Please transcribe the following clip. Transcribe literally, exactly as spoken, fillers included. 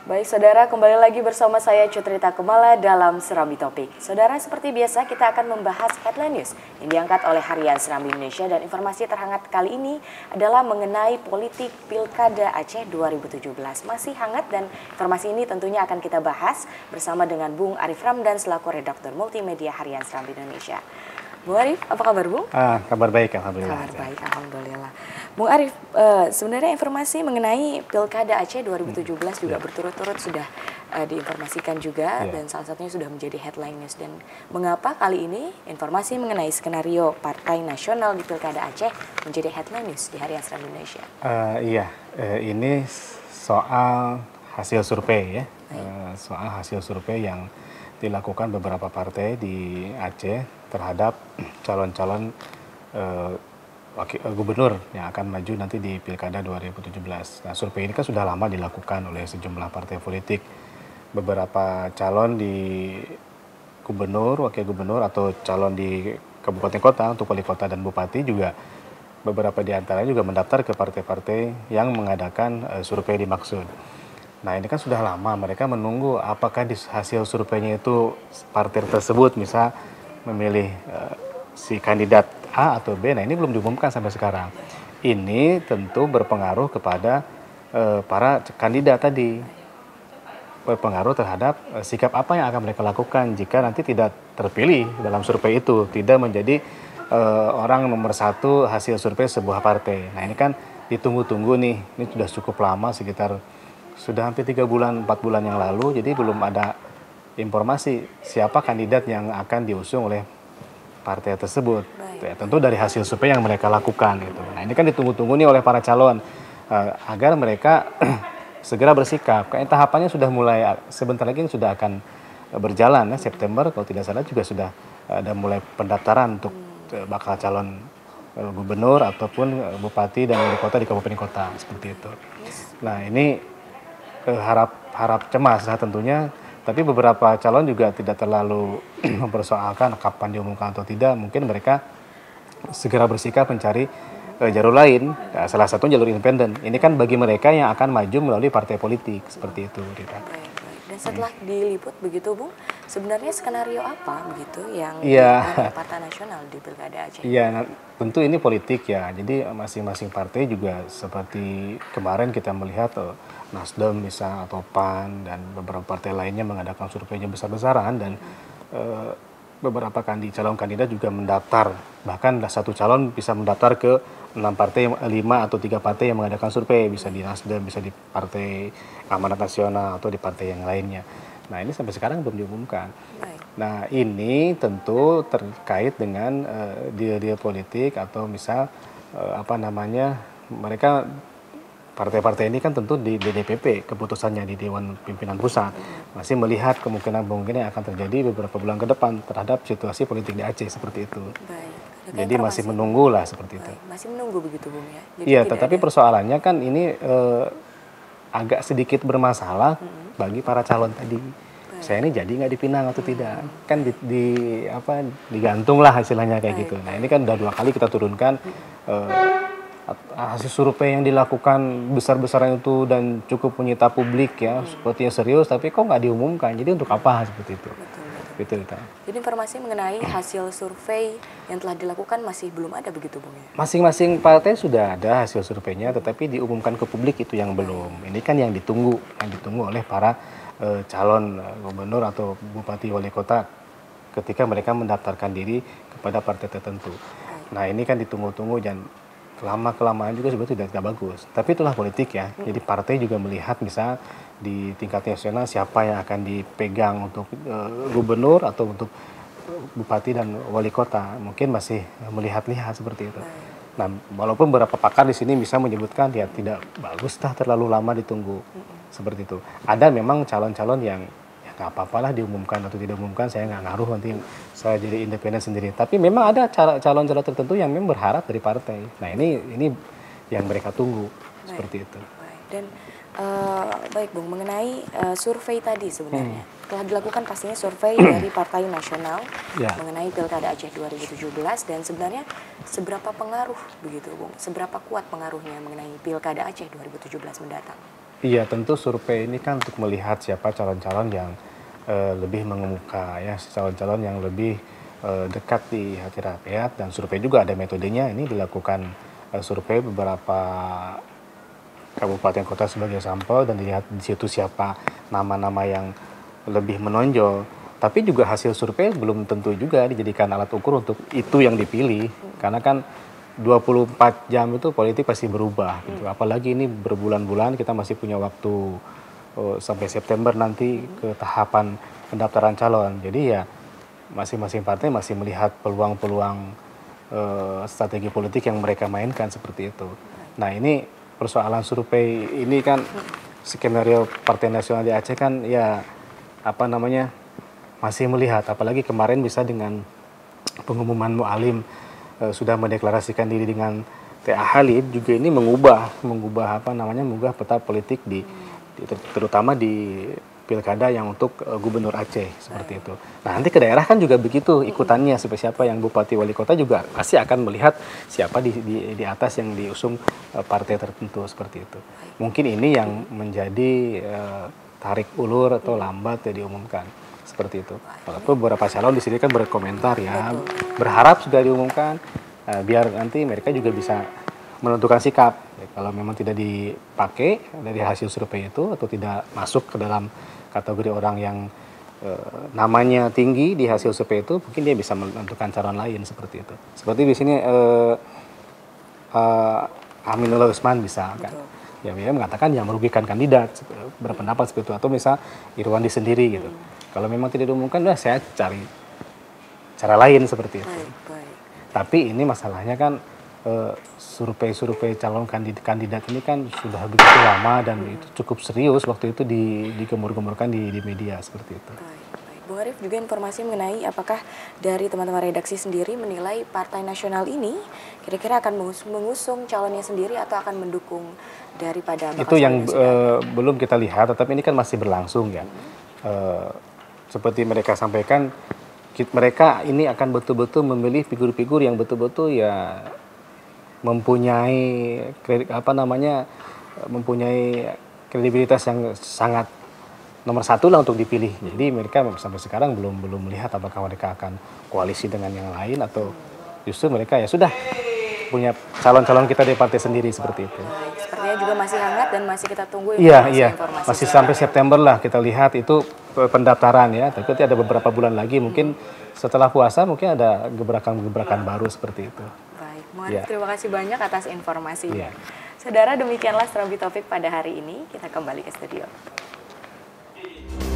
Baik saudara, kembali lagi bersama saya Cutrita Kumala dalam Serambi Topik. Saudara, seperti biasa kita akan membahas headline news yang diangkat oleh Harian Serambi Indonesia, dan informasi terhangat kali ini adalah mengenai politik Pilkada Aceh dua ribu tujuh belas. Masih hangat dan informasi ini tentunya akan kita bahas bersama dengan Bung Arif Ramdan selaku redaktur multimedia Harian Serambi Indonesia. Bung Arif, apa kabar Bung? Ah, kabar baik, alhamdulillah. Kabar baik, alhamdulillah. Bung Arif, uh, sebenarnya informasi mengenai Pilkada Aceh dua ribu tujuh belas juga ya. berturut-turut sudah uh, diinformasikan juga, ya. Dan salah satunya sudah menjadi headline news. Dan mengapa kali ini informasi mengenai skenario Partai Nasional di Pilkada Aceh menjadi headline news di Harian Serambi Indonesia? Uh, iya, uh, ini soal hasil survei ya, uh, soal hasil survei yang dilakukan beberapa partai di Aceh terhadap calon-calon uh, wakil uh, gubernur yang akan maju nanti di Pilkada dua ribu tujuh belas. Nah, survei ini kan sudah lama dilakukan oleh sejumlah partai politik. Beberapa calon di gubernur, wakil gubernur, atau calon di kabupaten kota untuk wali kota dan bupati juga beberapa di antaranya juga mendaftar ke partai-partai yang mengadakan uh, survei dimaksud. Nah, ini kan sudah lama mereka menunggu apakah di hasil surveinya itu partai tersebut misal memilih uh, si kandidat A atau B. Nah, ini belum diumumkan sampai sekarang. Ini tentu berpengaruh kepada uh, para kandidat tadi, berpengaruh terhadap uh, sikap apa yang akan mereka lakukan jika nanti tidak terpilih dalam survei itu, tidak menjadi uh, orang nomor satu hasil survei sebuah partai. Nah, ini kan ditunggu-tunggu nih, ini sudah cukup lama, sekitar sudah hampir tiga bulan, empat bulan yang lalu, jadi belum ada informasi siapa kandidat yang akan diusung oleh partai tersebut. Ya, tentu dari hasil survei yang mereka lakukan gitu. Nah, ini kan ditunggu-tunggu nih oleh para calon uh, agar mereka segera bersikap. Kayaknya tahapannya sudah mulai, sebentar lagi sudah akan berjalan ya, September kalau tidak salah juga sudah ada mulai pendaftaran untuk uh, bakal calon uh, gubernur ataupun uh, bupati dan wali kota di kabupaten kota seperti itu. Nah, ini uh, harap harap cemas lah tentunya. Tapi beberapa calon juga tidak terlalu mempersoalkan kapan diumumkan atau tidak. Mungkin mereka segera bersikap mencari uh, jalur lain, ya, salah satu jalur independen. Ini kan bagi mereka yang akan maju melalui partai politik, seperti itu. Rita. Dan setelah hmm. diliput begitu Bung, sebenarnya skenario apa begitu yang ya. dilakukan Partai Nasional di Pilkada Aceh? Iya, nah, tentu ini politik ya. Jadi masing-masing partai juga seperti kemarin kita melihat uh, Nasdem bisa atau P A N dan beberapa partai lainnya mengadakan surveinya besar-besaran dan hmm. uh, beberapa kandi, calon kandidat juga mendaftar. Bahkan satu calon bisa mendaftar ke enam partai, lima atau tiga partai yang mengadakan survei, bisa di Nasdem, bisa di Partai Amanat Nasional atau di partai yang lainnya. Nah, ini sampai sekarang belum diumumkan. Baik. Nah, ini tentu terkait dengan uh, deal-deal politik atau misal uh, apa namanya mereka partai-partai ini kan tentu di D D P P keputusannya di Dewan Pimpinan Pusat masih melihat kemungkinan-kemungkinan yang akan terjadi beberapa bulan ke depan terhadap situasi politik di Aceh seperti itu. Baik. Jadi masih menunggu lah seperti Baik. itu. Masih menunggu begitu Bung ya. Iya, tetapi ada... persoalannya kan ini eh, agak sedikit bermasalah hmm. bagi para calon tadi. Baik. Saya ini jadi nggak dipinang atau hmm. tidak? Kan di, di apa digantung lah hasilnya kayak Baik. gitu. Nah, ini kan udah dua kali kita turunkan. Hmm. Eh, hasil survei yang dilakukan besar-besaran itu dan cukup menyita publik ya, hmm. sepertinya serius, tapi kok nggak diumumkan, jadi untuk apa seperti itu? Betul, betul. Gitu, jadi informasi mengenai hasil survei yang telah dilakukan masih belum ada begitu Bung ya? Masing-masing partai sudah ada hasil surveinya, tetapi diumumkan ke publik itu yang belum. Ini kan yang ditunggu, yang ditunggu oleh para uh, calon gubernur atau bupati wali kota ketika mereka mendaftarkan diri kepada partai tertentu. Nah, ini kan ditunggu-tunggu dan lama-kelamaan juga sebetulnya tidak bagus. Tapi itulah politik ya. Hmm. Jadi partai juga melihat misal di tingkat nasional siapa yang akan dipegang untuk uh, gubernur atau untuk bupati dan wali kota. Mungkin masih melihat-lihat seperti itu. Hmm. Nah, walaupun beberapa pakar di sini bisa menyebutkan ya tidak bagus lah terlalu lama ditunggu. Hmm. Seperti itu. Ada memang calon-calon yang nggak apa-apalah diumumkan atau tidak diumumkan, saya nggak ngaruh, nanti saya jadi independen sendiri. Tapi memang ada calon-calon tertentu yang memang berharap dari partai. Nah, ini ini yang mereka tunggu. Baik. Seperti itu. Baik. Dan uh, baik Bung, mengenai uh, survei tadi sebenarnya hmm. telah dilakukan pastinya survei dari Partai Nasional ya. mengenai Pilkada Aceh dua ribu tujuh belas, dan sebenarnya seberapa pengaruh begitu Bung? Seberapa kuat pengaruhnya mengenai Pilkada Aceh dua ribu tujuh belas mendatang? Iya, tentu survei ini kan untuk melihat siapa calon-calon yang uh, lebih mengemuka, ya, calon-calon yang lebih uh, dekat di hati rakyat. Dan survei juga ada metodenya. Ini dilakukan uh, survei beberapa kabupaten kota sebagai sampel dan dilihat di situ siapa nama-nama yang lebih menonjol. Tapi juga hasil survei belum tentu juga dijadikan alat ukur untuk itu yang dipilih, karena kan dua puluh empat jam itu politik pasti berubah gitu. Apalagi ini berbulan-bulan, kita masih punya waktu oh, sampai September nanti ke tahapan pendaftaran calon. Jadi ya masing-masing partai masih melihat peluang-peluang uh, strategi politik yang mereka mainkan seperti itu. Nah, ini persoalan survei ini kan skenario Partai Nasional di Aceh kan ya apa namanya masih melihat, apalagi kemarin bisa dengan pengumuman Mu'alim e, sudah mendeklarasikan diri dengan T A Halid, juga ini mengubah mengubah apa namanya mengubah peta politik di, di terutama di pilkada yang untuk e, Gubernur Aceh seperti itu. Nah, nanti ke daerah kan juga begitu ikutannya, seperti siapa yang bupati wali kota juga pasti akan melihat siapa di di, di atas yang diusung e, partai tertentu seperti itu. Mungkin ini yang menjadi e, tarik ulur atau lambat ya diumumkan. Seperti itu. Walaupun beberapa calon di sini kan berkomentar ya, berharap sudah diumumkan, uh, biar nanti mereka juga bisa menentukan sikap. Ya, kalau memang tidak dipakai dari hasil survei itu atau tidak masuk ke dalam kategori orang yang uh, namanya tinggi di hasil survei itu, mungkin dia bisa menentukan calon lain seperti itu. Seperti di sini uh, uh, Aminullah Usman bisa kan. Ya, dia mengatakan yang merugikan kandidat, berpendapat seperti itu, atau misal Irwandi sendiri gitu. Hmm. Kalau memang tidak diumumkan, udah saya cari cara lain seperti itu. Baik, baik. Tapi ini masalahnya kan uh, survei-survei calon kandidat, kandidat ini kan sudah begitu lama dan hmm. itu cukup serius waktu itu di, digemur-gemurkan di, di media seperti itu. Baik, baik. Bu Arief, juga informasi mengenai apakah dari teman-teman redaksi sendiri menilai Partai Nasional ini kira-kira akan mengusung, mengusung calonnya sendiri atau akan mendukung daripada bakal itu yang uh, belum kita lihat, tetapi ini kan masih berlangsung ya. Hmm. Uh, seperti mereka sampaikan, mereka ini akan betul-betul memilih figur-figur yang betul-betul ya mempunyai apa namanya mempunyai kredibilitas yang sangat nomor satu lah untuk dipilih. Jadi mereka sampai sekarang belum belum melihat apakah mereka akan koalisi dengan yang lain atau justru mereka ya sudah punya calon-calon kita di partai sendiri seperti itu. Sepertinya juga masih hangat dan masih kita tunggu informasi. Iya, iya. Informasi masih sampai September lah kita lihat itu pendaftaran ya. Tapi ada beberapa bulan lagi, mungkin setelah puasa mungkin ada gebrakan-gebrakan baru seperti itu. Baik, Muarif, ya. Terima kasih banyak atas informasinya. Ya. Saudara, demikianlah Serambi Topik pada hari ini. Kita kembali ke studio.